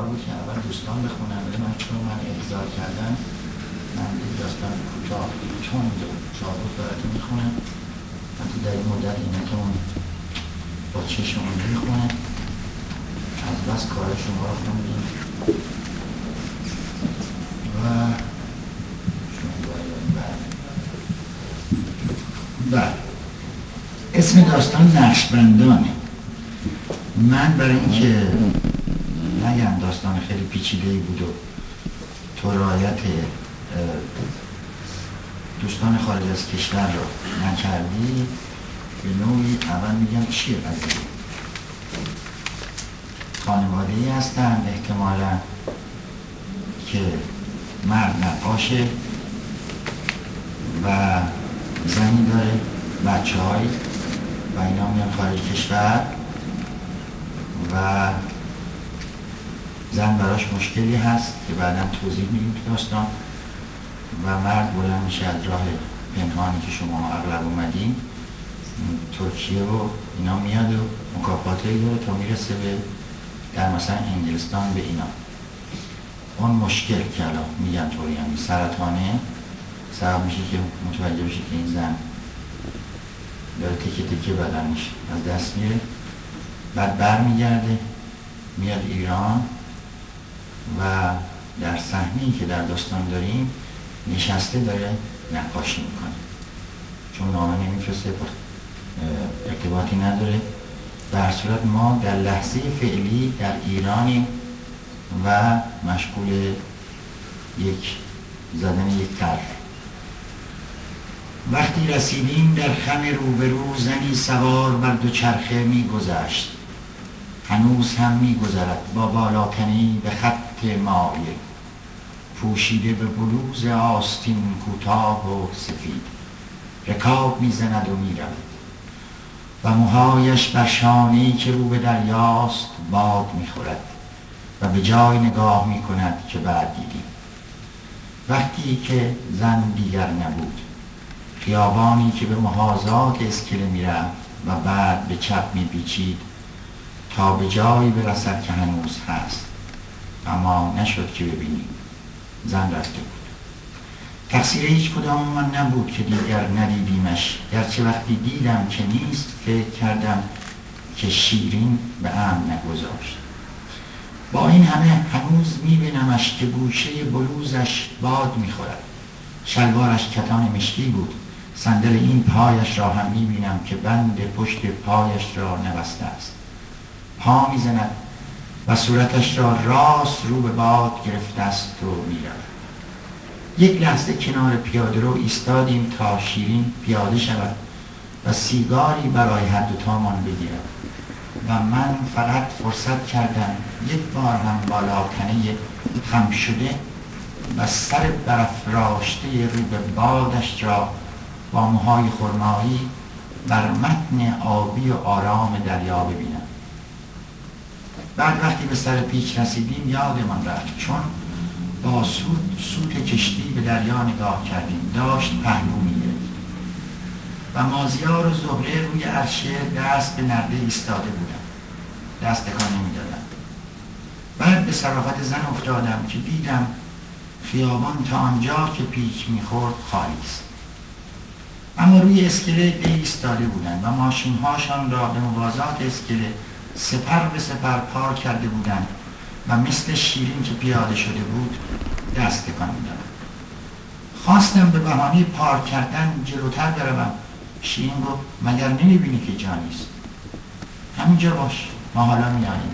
بود که اول دوستان بخونن، ولی من چون من احضار کردم من یک داستان کوتاه چون چابک براتون میخونم. من تو در این مدت اینه که اون با چشم اون میخونه از بس کار شما رو خوندیم و شما باید اسم داستان نقشبندانه. من برای اینکه نگم داستان خیلی پیچیده‌ای بود و تو رعایت دوستان خارج از کشور رو نکردی، به نوعی اول میگم چیه قضیه. خانواده‌ای هستن احتمالاً که مرد نقاشه و زنی داره، بچه‌هایی و اینا میان خارج کشور و زن براش مشکلی هست که بعداً توضیح میدیم تو داستان و مرد بلند میشه از راه پنهانی که شما اغلب اومدین ترکیه و اینا میاد و مکافاتی داره تا میرسه به در مثلا انگلستان به اینا. اون مشکل که الان میگن طوری هم سرطانه سبب میشه که متوجه بشه که این زن داره تکه تکه بدنش از دست میره. بعد برمیگرده میاد ایران و در صحنه‌ای که در داستان داریم نشسته داره نقاشی میکنه، چون نامه نمیفرسته، ارتباطی نداره. به هر صورت ما در لحظه فعلی در ایرانیم و مشغول یک زدن یک طرح. وقتی رسیدیم در خم روبرو زنی سوار بر دوچرخه میگذشت، هنوز هم میگذرد با بالاکنی به خط مایه، پوشیده به بلوز آستین کوتاه و سفید، رکاب میزند و میرود و موهایش بر شانه‌ای که رو به دریاست باد میخورد و به جای نگاه میکند که بعد دیدیم. وقتی که زن دیگر نبود، خیابانی که به محاذات اسکله میرفت و بعد به چپ میپیچید تا به جایی برسد که هنوز هست، اما نشد که ببینیم. زن رفته بود. تقصیر هیچ کدام من نبود که دیگر ندیدیمش، گرچه وقتی دیدم که نیست فکر کردم که شیرین به امن نگذاشت. با این همه هنوز میبینمش که گوشه بلوزش باد میخورد، شلوارش کتان مشکی بود، صندل این پایش را هم میبینم که بند پشت پایش را نبسته است. پا میزند و صورتش را راست رو به باد گرفته است و میرود. یک لحظه کنار پیاده رو ایستادیم تا شیرین پیاده شود و سیگاری برای هر دوتامان بگیرد و من فقط فرصت کردم یک بار هم بالاکنه خم شده و سر برافراشته رو به بادش را با موهای خرمایی بر متن آبی و آرام دریا ببینم. بعد وقتی به سر پیچ رسیدیم یادمان رفت، چون با سوت کشتی به دریا نگاه کردیم، داشت پهلو می‌گرفت و مازیار و زهره روی عرشه دست به نرده ایستاده بودن، دست تکان نمی‌دادن. بعد به صرافت زن افتادم که دیدم خیابان تا آنجا که پیچ می‌خورد خالی است، اما روی اسکله دی ایستاده بودند و ماشین‌هاشان را به موازات اسکله سپر به سپر پارک کرده بودند و مثل شیرین که پیاده شده بود دست تکان می‌دادند. خواستم به بهانه پارک کردن جلوتر بروم. شیرین گفت مگر نمی‌بینی که جا نیست؟ همینجا باش، ما حالا میانیم.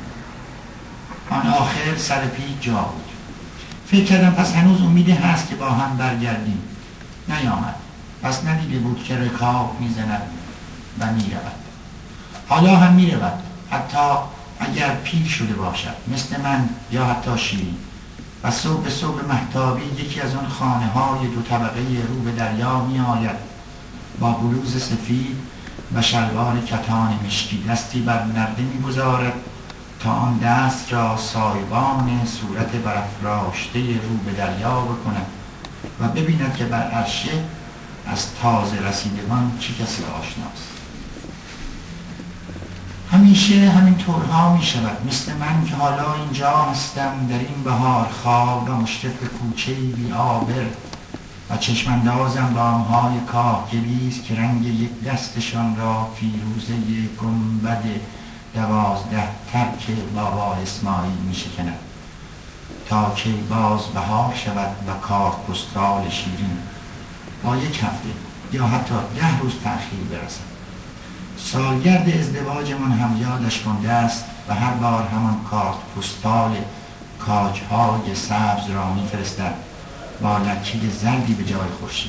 آن آخر سر پیچ جا بود. فکر کردم پس هنوز امیدی هست که با هم برگردیم. نیامد. پس ندیده بود که رکاب میزند و میرود. حالا هم میرود، حتی اگر پیر شده باشد مثل من یا حتی شیرین، و صبح به صبح مهتابی یکی از آن خانه های دو طبقه رو به دریا می آید با بلوز سفید و شلوار کتان مشکی، دستی بر نرده می گذارد تا آن دست را سایبان صورت برافراشته رو به دریا بکند و ببیند که بر عرشه از تازه رسیدگان چه کسی آشناست. همیشه همین طورها می شود، مثل من که حالا اینجا هستم در این بهار خواب و مشرف کوچه‌ای بی آبر و چشماندازم بامهای کاهگلیست که رنگ یک دستشان را فیروزه گنبد 12 ترک بابا اسماعیل می شکند تا که باز بهار شود و کارپستال شیرین با یک هفته یا حتی 10 روز تأخیر برسد. سالگرد ازدواجمان هم یادش مانده است و هر بار همان کارت پستال کاجهای سبز را می‌فرستد با لکه زردی به جای خورشید.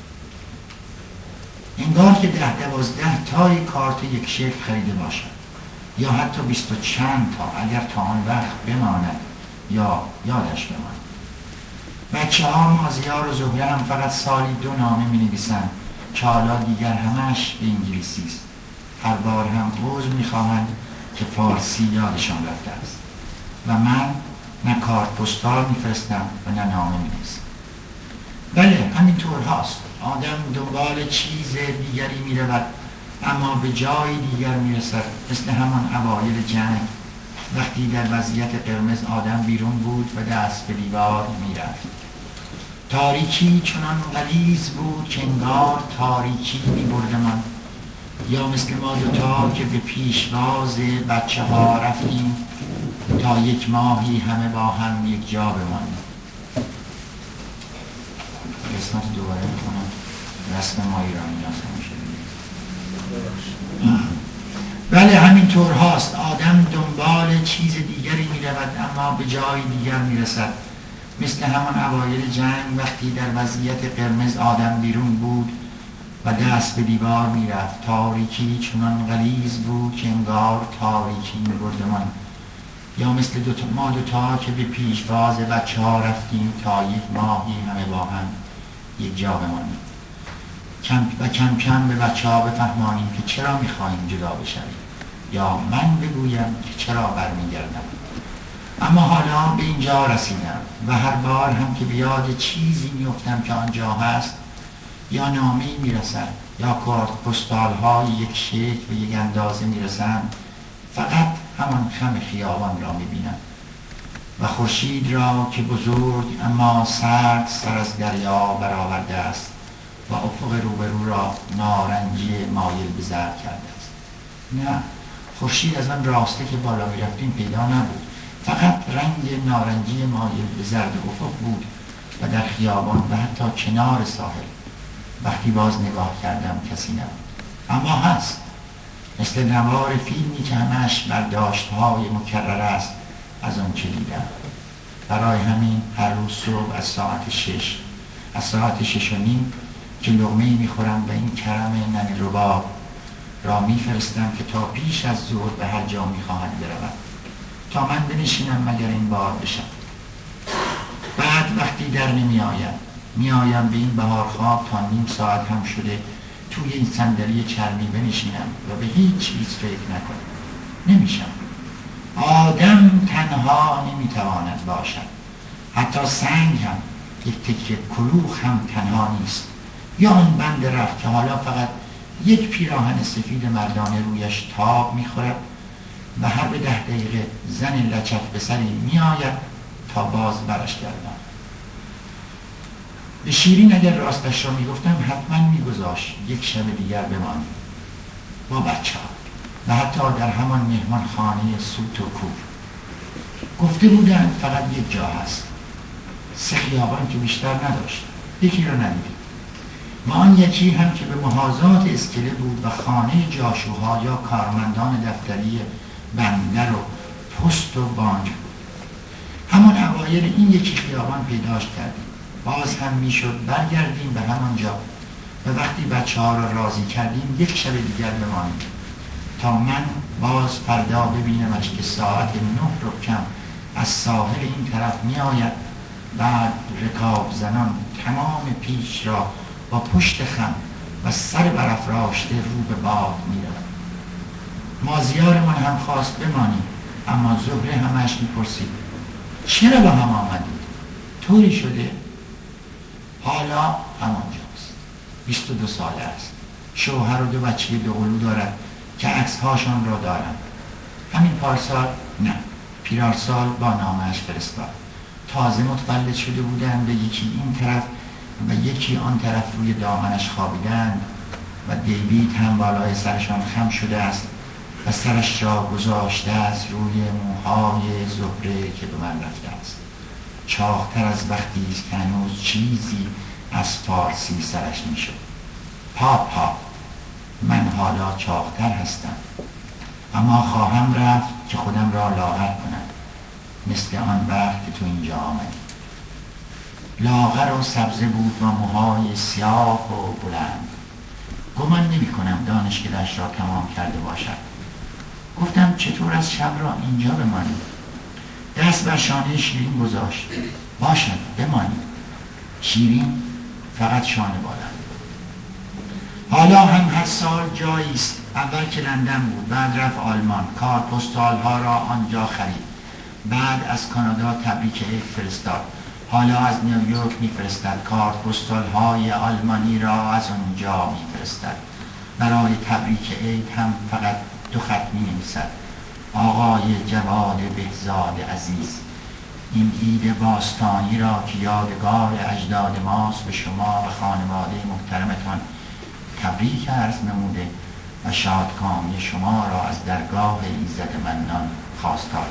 انگار که 10-12 تای کارت یک شکل خریده باشد یا حتی 20 و چند تا اگر تا آن وقت بماند یا یادش بماند. بچه ها مازیار و زهره هم فقط سالی 2 نامه می‌نویسند که حالا دیگر همش به انگلیسی است. هر بار هم عذر می‌خواهند که فارسی یادشان رفته است و من نه کارت پستال می‌فرستم و نه نامه می‌نویسم. بله همینطور هاست. آدم دنبال چیز دیگری می‌رود اما به جای دیگر می‌رسد، مثل همان اوایل جنگ وقتی در وضعیت قرمز آدم بیرون بود و دست به دیوار می‌رفت. تاریکی چنان غلیظ بود که انگار تاریکی می‌بردمان، یا مثل ما دوتا که به پیشواز بچه ها رفتیم تا 1 ماهی همه با هم یک جا بمانیم. قسمت دوباره میکنم رسم ما ایرانی هستم شده. بله همینطور هاست. آدم دنبال چیز دیگری میرود اما به جای دیگر میرسد، مثل همان اوایل جنگ وقتی در وضعیت قرمز آدم بیرون بود و دست به دیوار میرفت. تاریکی چنان غلیظ بود که انگار تاریکی میبردمان، یا مثل ما دوتا که به پیشواز بچه ها رفتیم تا 1 ماهی همه با هم یک جا بمانیم و کم کم به بچه ها بفهمانیم که چرا میخواهیم جدا بشویم یا من بگویم که چرا برمیگردم. اما حالا به اینجا رسیدم و هر بار هم که به یاد چیزی میفتم که آنجا هست یا نامه‌ای میرسد یا کارت پستال های یک شکل و یک اندازه میرسند، فقط همان خم خیابان را میبینم و خورشید را که بزرگ اما سرد سر از دریا برآورده است و افق روبرو را نارنجی مایل به زرد کرده است. نه، خورشید از آن راسته که بالا میرفتیم پیدا نبود، فقط رنگ نارنجی مایل به زرد افق بود و در خیابان و حتی کنار ساحل وقتی باز نگاه کردم کسی نبود. اما هست، مثل نوار فیلمی که همش برداشت‌های مکرر است از آن چه دیدم. برای همین هر روز صبح از ساعت 6:30 که لقمه‌ای میخورم و این کرم ننه رباب را میفرستم که تا پیش از ظهر به هر جا میخواهد برود تا من بنشینم مگر این بار بشم. بعد وقتی در میآیم به این بهار خواب تا نیم ساعت هم شده توی این صندلی چرمی بنشینم و به هیچ چیز فکر نکنم. نمیشم. آدم تنها نمیتواند باشد. حتی سنگ هم، یک تکه کلوخ هم تنها نیست. یا آن بند رفت که حالا فقط یک پیراهن سفید مردانه رویش تاب میخورد و هر به 10 دقیقه زن لچک به سری میآید تا باز برش گرداند. به شیرین اگر راستش را میگفتم حتما میگذاشت 1 شب دیگر بمانیم با بچه ها و حتی در همان مهمان خانه سوت و کور. گفته بودند فقط 1 جا هست، 3 خیابان که بیشتر نداشت، یکی را ندیدیم. و آن یکی هم که به محاذات اسکله بود و خانه جاشوها یا کارمندان دفتری بندر و پست و بانک بود. همان اوایل این یکی خیابان پیداش کردیم. باز هم میشد برگردیم به همان جا و وقتی بچه ها را راضی کردیم 1 شب دیگر بمانیم تا من باز فردا ببینمش که ساعت 9 رو کم از ساحل این طرف می آید. بعد رکاب زنان تمام پیش را با پشت خم و سر برافراشته رو به باد می رود. مازیارمان هم خواست بمانیم اما زهره همش می پرسید چرا با هم آمدید؟ طوری شده؟ حالا همانجاست. 22 ساله است. شوهر و 2 بچه 2 قلو دارد که عکس‌هاشان را دارم همین پارسال نه، پیرارسال با نامش فرستاد. تازه متولد شده بودن، به یکی این طرف و یکی آن طرف روی دامنش خوابیدند و دیوید هم بالای سرشان خم شده است و سرش را گذاشته است روی موهای زهره که به من رفته است. چاقتر از وقتی است که هنوز چیزی از فارسی سرش می شد. پاپا، من حالا چاقتر هستم، اما خواهم رفت که خودم را لاغر کنم، مثل آن وقت که تو اینجا آمدی. لاغر و سبزه بود و موهای سیاه و بلند. گمان نمی کنم دانشکده‌اش را تمام کرده باشد. گفتم چطور از شب را اینجا بمانی؟ دست بر شانه شیرین گذاشت. باشد بمانی. شیرین فقط شانه بالا. حالا هم هر سال جایی است. اول که لندن بود، بعد رفت آلمان، کار پستال ها را آنجا خرید، بعد از کانادا تبریک عید فرستاد، حالا از نیویورک میفرستد، کار پستال های آلمانی را از آنجا میفرستد. برای تبریک عید هم فقط 2 خط می‌نویسد: آقای جواد بهزاد عزیز، این عید باستانی را که یادگار اجداد ماست به شما و خانواده محترمتان تبریک عرض نموده و شادکامی شما را از درگاه ایزد منان خواستار.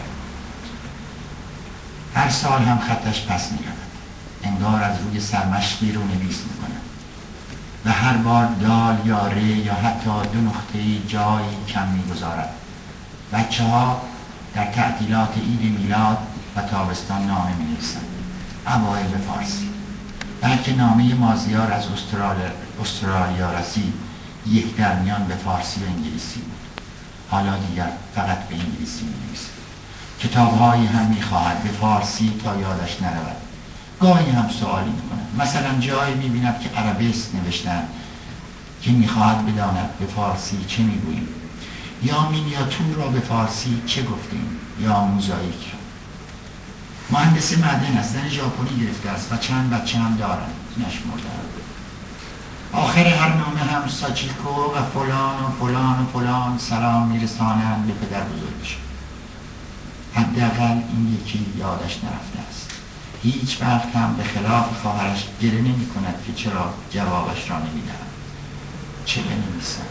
هر سال هم خطش پس می رود، انگار از روی سرمشقی رو نویس می کند و هر بار دال یا ره یا حتی 2 نقطه جایی کم می گذارد. بچه ها در تعطیلات عید میلاد و تابستان نامه می نویسند، اوایل به فارسی. بلکه نامه مازیار از استرالیا رسید، یک درمیان به فارسی و انگلیسی بود. حالا دیگر فقط به انگلیسی می نویسد. کتاب‌هایی هم می‌خواهد به فارسی تا یادش نرود. گاهی هم سوالی می‌کند. مثلا جایی می‌بیند که عربیست نوشتن که می‌خواهد بداند به فارسی چه می‌گوییم، یا مینیاتور را به فارسی چه گفتیم، یا موزاییک را. مهندس معدن است، زن ژاپنی گرفته است و چند بچه هم دارند، نشمردند. آخر هر نامه هم ساچیکو و فلان و فلان و فلان سلام می‌رسانند به پدر بزرگش. حداقل این یکی یادش نرفته است. هیچ وقت هم به خلاف خواهرش گله نمی کند که چرا جوابش را نمی‌دهد. چه بنویسم؟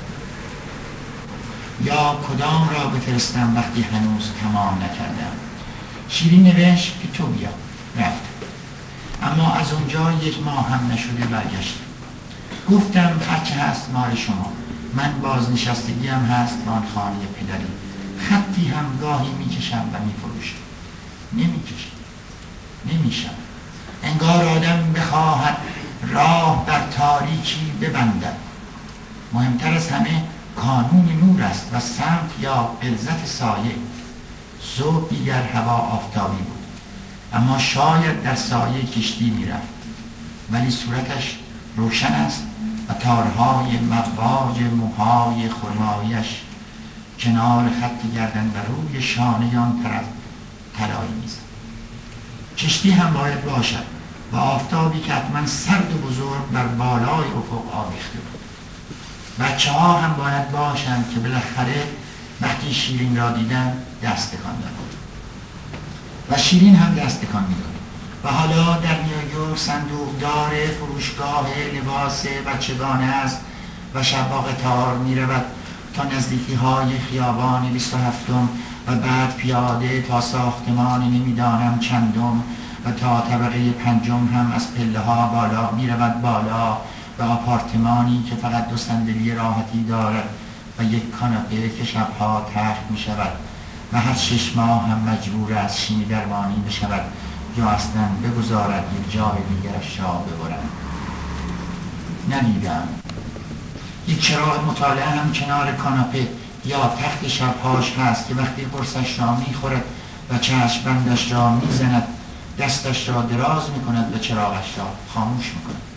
یا کدام را بفرستم وقتی هنوز تمام نکردم؟ شیرین نوشت که تو بیا. رفت. اما از اونجا 1 ماه هم نشده برگشت. گفتم هرچه هست مال شما. من بازنشستگی هم هست به آن خانه پدری. خطی هم گاهی میکشم و میفروشم. نمیکشم. نمیشم. انگار آدم بخواهد راه در تاریکی ببندد. مهمتر از همه کانون نور است و سمت یا غلظت سایه. صبح دیگر هوا آفتابی بود، اما شاید در سایه کشتی میرفت، ولی صورتش روشن است و تارهای مواج موهای خرماییش کنار خط گردن و روی شانه آن طرف طلایی میزد. کشتی هم باید باشد و آفتابی که حتما سرد و بزرگ بر بالای افق آویخته بود. بچه ها هم باید باشند که بالاخره وقتی شیرین را دیدن دست تکان دادند و شیرین هم دست تکان می‌داد. و حالا در نیویورک صندوقدار فروشگاه لباس بچگانه است و شب با قطار می‌رود تا نزدیکی های خیابان 27م و بعد پیاده تا ساختمان نمیدانم چندم و تا طبقه 5 هم از پله ها بالا می‌رود بالا و آپارتمانی که فقط 2 صندلی راحتی دارد و 1 کاناپه که شبها تخت می شود و هر 6 ماه هم مجبور است شیمی درمانی بشود یا اصلا بگذارد یک جای دیگرش را ببرند. ندیدم. یک چراغ مطالعه هم کنار کاناپه یا تخت شبهاش هست که وقتی قرصش را می خورد و چشم بندش را می زند دستش را دراز می کند و چراغش را خاموش می کند.